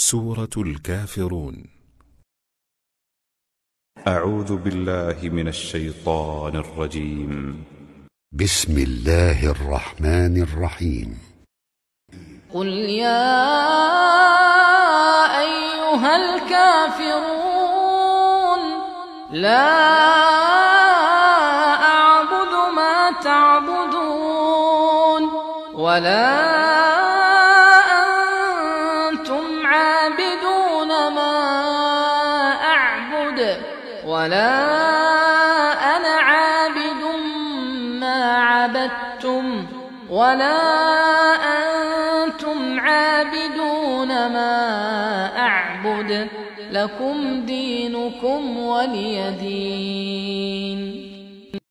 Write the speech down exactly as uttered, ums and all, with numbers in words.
سورة الكافرون. أعوذ بالله من الشيطان الرجيم. بسم الله الرحمن الرحيم. قل يا أيها الكافرون لا أعبد ما تعبدون ولا أنتم عابدون ما أعبد ولا أنا عابد ما عبدتم ولا أنتم عابدون ما أعبد لكم دينكم ولي دين.